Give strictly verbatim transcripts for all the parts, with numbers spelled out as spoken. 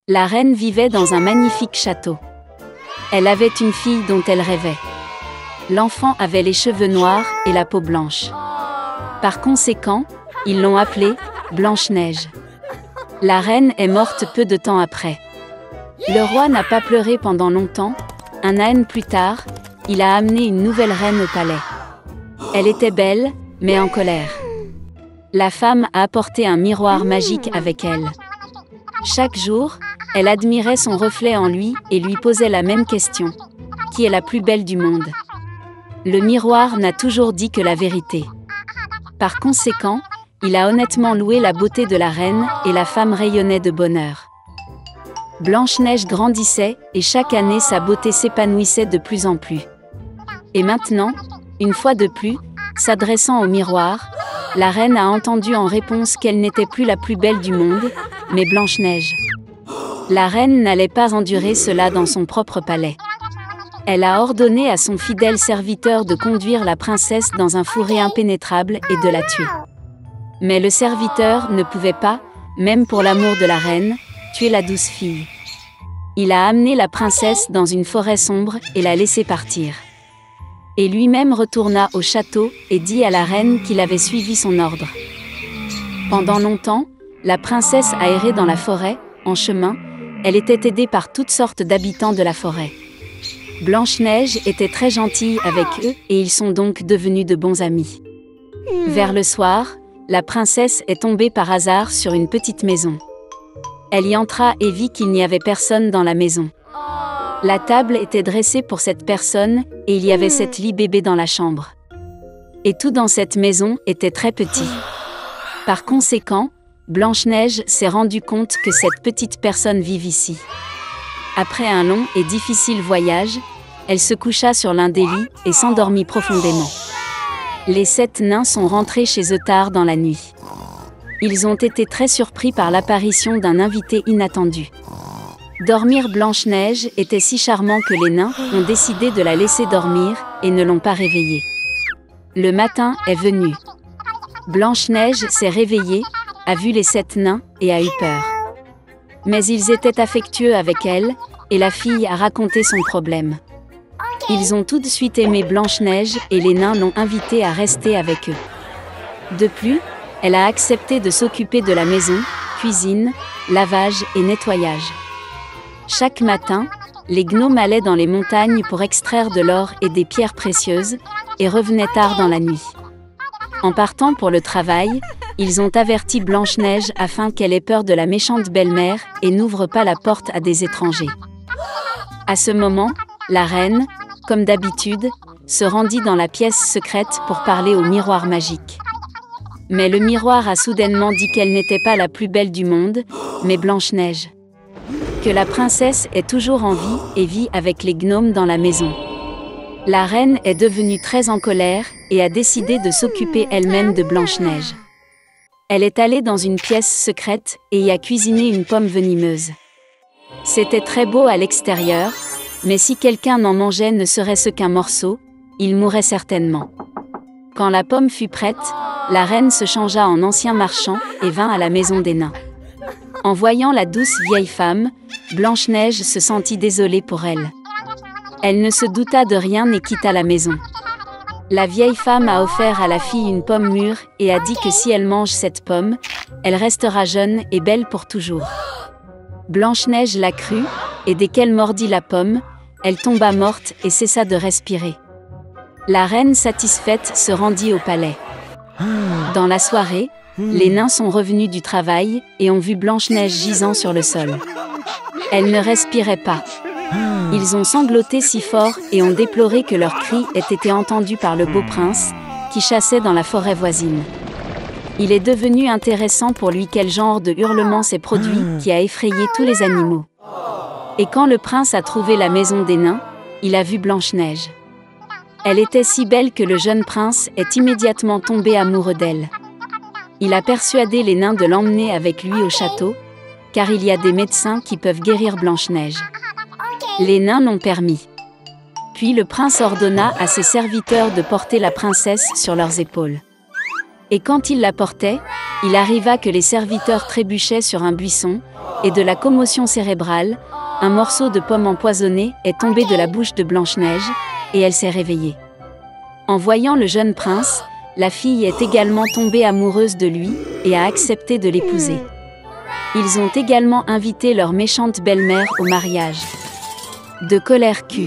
La reine vivait dans un magnifique château. Elle avait une fille dont elle rêvait. L'enfant avait les cheveux noirs et la peau blanche. Par conséquent, ils l'ont appelée Blanche-Neige. La reine est morte peu de temps après. Le roi n'a pas pleuré pendant longtemps. Un an plus tard, il a amené une nouvelle reine au palais. Elle était belle, mais en colère. La femme a apporté un miroir magique avec elle. Chaque jour, elle admirait son reflet en lui et lui posait la même question. Qui est la plus belle du monde? Le miroir n'a toujours dit que la vérité. Par conséquent, il a honnêtement loué la beauté de la reine et la femme rayonnait de bonheur. Blanche-Neige grandissait et chaque année sa beauté s'épanouissait de plus en plus. Et maintenant, une fois de plus, s'adressant au miroir, la reine a entendu en réponse qu'elle n'était plus la plus belle du monde, mais Blanche-Neige. La reine n'allait pas endurer cela dans son propre palais. Elle a ordonné à son fidèle serviteur de conduire la princesse dans un fourré impénétrable et de la tuer. Mais le serviteur ne pouvait pas, même pour l'amour de la reine, tuer la douce fille. Il a amené la princesse dans une forêt sombre et l'a laissée partir. Et lui-même retourna au château et dit à la reine qu'il avait suivi son ordre. Pendant longtemps, la princesse a erré dans la forêt. En chemin, elle était aidée par toutes sortes d'habitants de la forêt. Blanche-Neige était très gentille avec eux et ils sont donc devenus de bons amis. Vers le soir, la princesse est tombée par hasard sur une petite maison. Elle y entra et vit qu'il n'y avait personne dans la maison. La table était dressée pour cette personne et il y avait sept lits bébés dans la chambre. Et tout dans cette maison était très petit. Par conséquent, Blanche-Neige s'est rendue compte que cette petite personne vit ici. Après un long et difficile voyage, elle se coucha sur l'un des lits et s'endormit profondément. Les sept nains sont rentrés chez eux tard dans la nuit. Ils ont été très surpris par l'apparition d'un invité inattendu. Dormir Blanche-Neige était si charmant que les nains ont décidé de la laisser dormir et ne l'ont pas réveillée. Le matin est venu. Blanche-Neige s'est réveillée, a vu les sept nains et a eu peur. Mais ils étaient affectueux avec elle, et la fille a raconté son problème. Ils ont tout de suite aimé Blanche-Neige et les nains l'ont invitée à rester avec eux. De plus, elle a accepté de s'occuper de la maison, cuisine, lavage et nettoyage. Chaque matin, les gnomes allaient dans les montagnes pour extraire de l'or et des pierres précieuses, et revenaient tard dans la nuit. En partant pour le travail, ils ont averti Blanche-Neige afin qu'elle ait peur de la méchante belle-mère et n'ouvre pas la porte à des étrangers. À ce moment, la reine, comme d'habitude, se rendit dans la pièce secrète pour parler au miroir magique. Mais le miroir a soudainement dit qu'elle n'était pas la plus belle du monde, mais Blanche-Neige. Que la princesse est toujours en vie et vit avec les gnomes dans la maison. La reine est devenue très en colère et a décidé de s'occuper elle-même de Blanche-Neige. Elle est allée dans une pièce secrète et y a cuisiné une pomme venimeuse. C'était très beau à l'extérieur, mais si quelqu'un n'en mangeait ne serait-ce qu'un morceau, il mourrait certainement. Quand la pomme fut prête, la reine se changea en ancien marchand et vint à la maison des nains. En voyant la douce vieille femme, Blanche-Neige se sentit désolée pour elle. Elle ne se douta de rien et quitta la maison. La vieille femme a offert à la fille une pomme mûre et a dit que si elle mange cette pomme, elle restera jeune et belle pour toujours. Blanche-Neige la crut, et dès qu'elle mordit la pomme, elle tomba morte et cessa de respirer. La reine satisfaite se rendit au palais. Dans la soirée, les nains sont revenus du travail et ont vu Blanche-Neige gisant sur le sol. Elle ne respirait pas. Ils ont sangloté si fort et ont déploré que leurs cris aient été entendus par le beau prince, qui chassait dans la forêt voisine. Il est devenu intéressant pour lui quel genre de hurlement s'est produit qui a effrayé tous les animaux. Et quand le prince a trouvé la maison des nains, il a vu Blanche-Neige. Elle était si belle que le jeune prince est immédiatement tombé amoureux d'elle. Il a persuadé les nains de l'emmener avec lui au château, car il y a des médecins qui peuvent guérir Blanche-Neige. Les nains l'ont permis. Puis le prince ordonna à ses serviteurs de porter la princesse sur leurs épaules. Et quand il la portait, il arriva que les serviteurs trébuchaient sur un buisson, et de la commotion cérébrale, un morceau de pomme empoisonnée est tombé de la bouche de Blanche-Neige, et elle s'est réveillée. En voyant le jeune prince, la fille est également tombée amoureuse de lui, et a accepté de l'épouser. Ils ont également invité leur méchante belle-mère au mariage. De colère Q.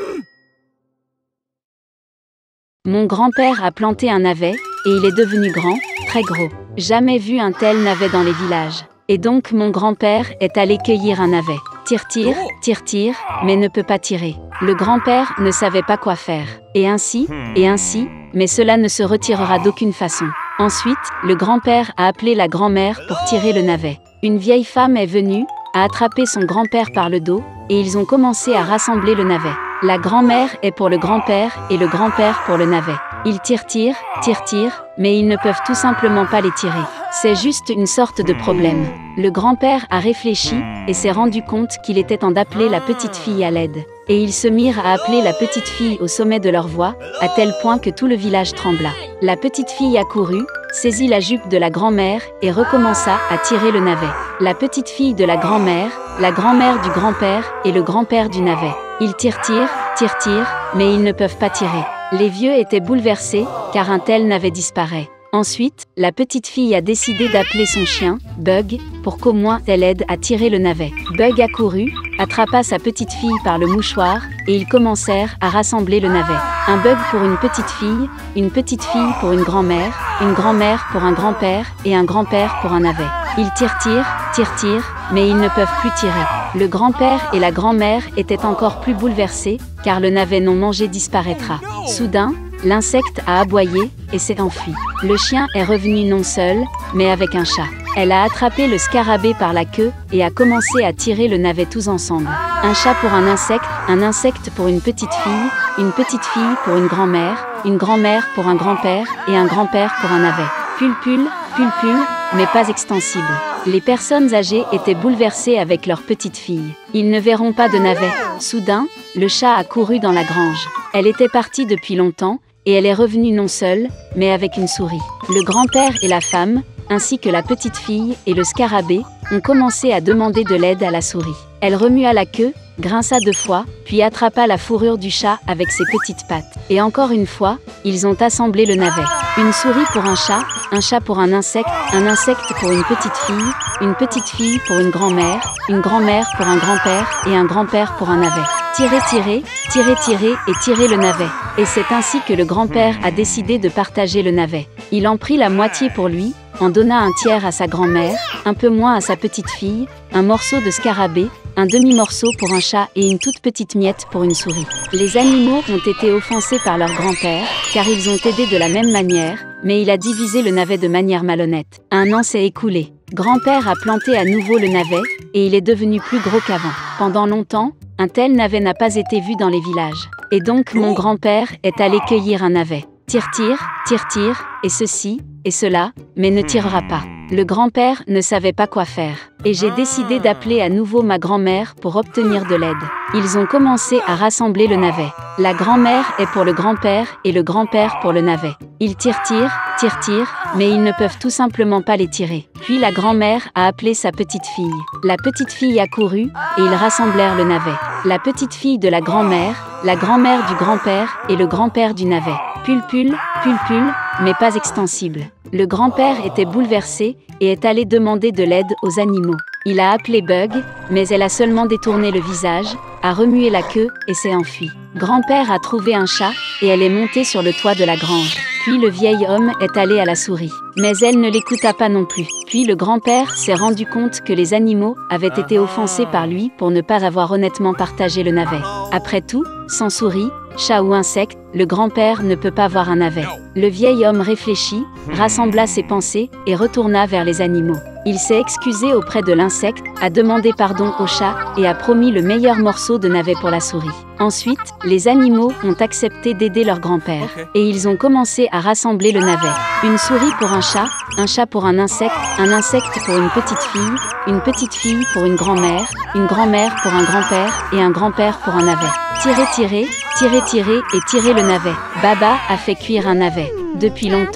Mon grand-père a planté un navet, et il est devenu grand, très gros. Jamais vu un tel navet dans les villages. Et donc mon grand-père est allé cueillir un navet. Tire-tire, tire-tire, mais ne peut pas tirer. Le grand-père ne savait pas quoi faire. Et ainsi, et ainsi, mais cela ne se retirera d'aucune façon. Ensuite, le grand-père a appelé la grand-mère pour tirer le navet. Une vieille femme est venue, a attrapé son grand-père par le dos, et ils ont commencé à rassembler le navet. La grand-mère est pour le grand-père et le grand-père pour le navet. Ils tirent-tirent, tirent-tirent, mais ils ne peuvent tout simplement pas les tirer. C'est juste une sorte de problème. Le grand-père a réfléchi et s'est rendu compte qu'il était temps d'appeler la petite fille à l'aide. Et ils se mirent à appeler la petite fille au sommet de leur voix, à tel point que tout le village trembla. La petite fille accourut, saisit la jupe de la grand-mère et recommença à tirer le navet. La petite fille de la grand-mère, la grand-mère du grand-père et le grand-père du navet. Ils tirent-tirent, tirent-tirent, mais ils ne peuvent pas tirer. Les vieux étaient bouleversés, car un tel navet disparaît. Ensuite, la petite fille a décidé d'appeler son chien, Bug, pour qu'au moins elle aide à tirer le navet. Bug accourut, attrapa sa petite fille par le mouchoir, et ils commencèrent à rassembler le navet. Un Bug pour une petite fille, une petite fille pour une grand-mère, une grand-mère pour un grand-père, et un grand-père pour un navet. Ils tirent-tirent, tirent-tirent, mais ils ne peuvent plus tirer. Le grand-père et la grand-mère étaient encore plus bouleversés, car le navet non mangé disparaîtra. Soudain, l'insecte a aboyé et s'est enfui. Le chien est revenu non seul, mais avec un chat. Elle a attrapé le scarabée par la queue et a commencé à tirer le navet tous ensemble. Un chat pour un insecte, un insecte pour une petite fille, une petite fille pour une grand-mère, une grand-mère pour un grand-père et un grand-père pour un navet. Pulpule, pulpule, mais pas extensible. Les personnes âgées étaient bouleversées avec leur petite fille. Ils ne verront pas de navet. Soudain, le chat a couru dans la grange. Elle était partie depuis longtemps, et elle est revenue non seule, mais avec une souris. Le grand-père et la femme, ainsi que la petite fille et le scarabée, ont commencé à demander de l'aide à la souris. Elle remua la queue, grinça deux fois, puis attrapa la fourrure du chat avec ses petites pattes. Et encore une fois, ils ont assemblé le navet. Une souris pour un chat, un chat pour un insecte, un insecte pour une petite fille, une petite fille pour une grand-mère, une grand-mère pour un grand-père et un grand-père pour un navet. Tirer, tirer, tirer, tirer et tirer le navet. Et c'est ainsi que le grand-père a décidé de partager le navet. Il en prit la moitié pour lui, en donna un tiers à sa grand-mère, un peu moins à sa petite fille, un morceau de scarabée, un demi-morceau pour un chat et une toute petite miette pour une souris. Les animaux ont été offensés par leur grand-père, car ils ont aidé de la même manière, mais il a divisé le navet de manière malhonnête. Un an s'est écoulé. Grand-père a planté à nouveau le navet, et il est devenu plus gros qu'avant. Pendant longtemps, un tel navet n'a pas été vu dans les villages. Et donc mon grand-père est allé cueillir un navet. Tire-tire, tire-tire, et ceci, et cela, mais ne tirera pas. Le grand-père ne savait pas quoi faire. Et j'ai décidé d'appeler à nouveau ma grand-mère pour obtenir de l'aide. Ils ont commencé à rassembler le navet. La grand-mère est pour le grand-père et le grand-père pour le navet. Ils tirent-tirent, tirent-tirent, mais ils ne peuvent tout simplement pas les tirer. Puis la grand-mère a appelé sa petite fille. La petite fille a couru, et ils rassemblèrent le navet. La petite fille de la grand-mère, la grand-mère du grand-père et le grand-père du navet. Pulpule, pulpule, mais pas extensible. Le grand-père était bouleversé et est allé demander de l'aide aux animaux. Il a appelé Bug, mais elle a seulement détourné le visage, a remué la queue et s'est enfuie. Grand-père a trouvé un chat et elle est montée sur le toit de la grange. Puis le vieil homme est allé à la souris. Mais elle ne l'écouta pas non plus. Puis le grand-père s'est rendu compte que les animaux avaient été offensés par lui pour ne pas avoir honnêtement partagé le navet. Après tout, sans souris, chat ou insecte, le grand-père ne peut pas voir un navet. Le vieil homme réfléchit, rassembla ses pensées et retourna vers les animaux. Il s'est excusé auprès de l'insecte, a demandé pardon au chat et a promis le meilleur morceau de navet pour la souris. Ensuite, les animaux ont accepté d'aider leur grand-père. Et ils ont commencé à rassembler le navet. Une souris pour un chat, un chat pour un insecte, un insecte pour une petite fille, une petite fille pour une grand-mère, une grand-mère pour un grand-père et un grand-père pour un navet. Tirer, tirer, tirer, tirer et tirer le navet. Baba a fait cuire un navet. Depuis longtemps,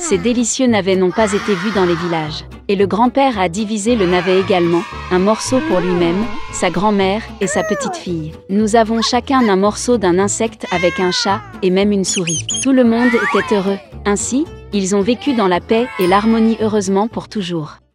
Ces délicieux navets n'ont pas été vus dans les villages. Et le grand-père a divisé le navet également, un morceau pour lui-même, sa grand-mère et sa petite-fille. Nous avons chacun un morceau d'un insecte avec un chat, et même une souris. Tout le monde était heureux. Ainsi, ils ont vécu dans la paix et l'harmonie heureusement pour toujours.